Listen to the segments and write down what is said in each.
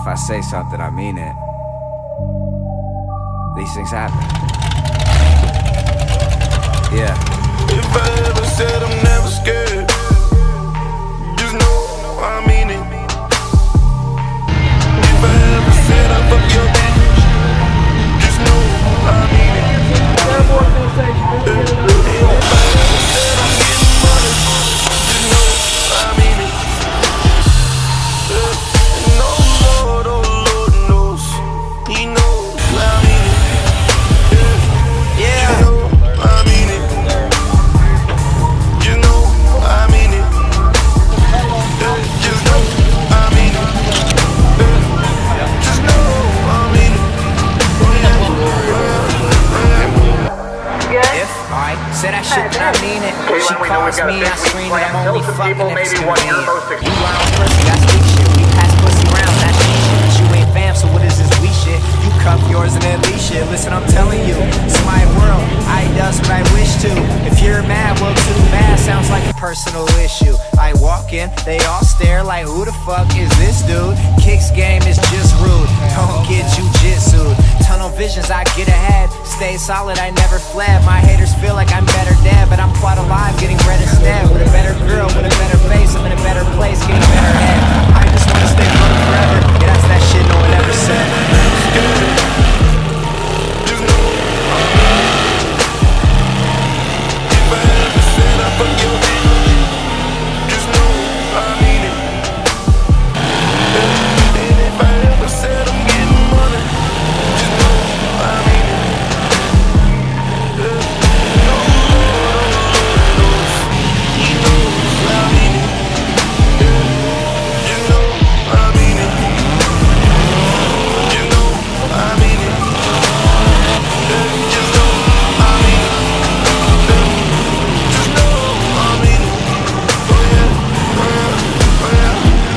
if I say something, I mean it. These things happen. Yeah. If I ever said I'm never scared, just know I mean it. If I ever said I fuck your bitch, just know I mean it. If I ever said I'm getting money, just know I mean it. No, Lord, oh Lord knows, He knows I mean it. Yeah, you know I mean it. You know I mean it. Just know I mean it. Just know I mean it. If I say that shit, then I mean it. She calls me, I scream that I'm only fucking if it's convenient. You are on pussy, that's weak shit. We pass pussy round, that's cheap shit. But you ain't fam, so what is this we shit? You cuff yours and then leave shit. Listen, I'm telling you, it's my world. I does what I wish to. If you're mad, well, too bad. Sounds like a personal issue. I walk in, they all stare like, who the fuck is this dude? Kicks game is just rude. Don't get jujitsu'd. Tunnel visions, I get ahead. Stay solid, I never fled. My haters feel like I'm better dead, but I'm quite alive, getting bread instead. With a better girl, with a better face, I'm in a better place, getting better head. I just wanna stay broke forever. Yeah, that's that shit no one ever said. Just know if I ever said I fuck your bitch, just know I mean it. And if I ever said I'm getting money, just know I mean it. No, Lord knows, He knows I mean it. Just know I mean it. You know I mean it. Just know I mean it. Just know I mean it. Oh yeah, oh yeah.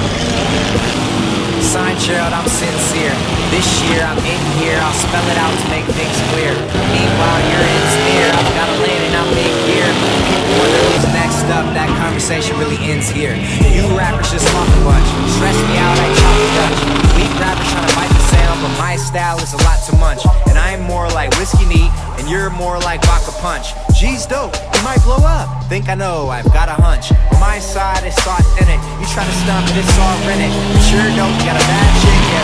Sign Gerald, I'm sincere. This year I'm in here, I'll spell it out to make things clear. Meanwhile, you're in steer. I've got a lane and I'm in gear. People wonder who's next up, that conversation really ends here. You rappers just talk a bunch. Stress me out, I chop the Dutch. Weak rappers trying to bite the sound, but my style is a lot to munch. And I'm more like whiskey neat, and you're more like vodka punch. G's dope, you might blow up. Think I know, I've got a hunch. On my side, it's authentic. You try to stump it, it's all rented. But sure dope, you got a bad chick, yeah,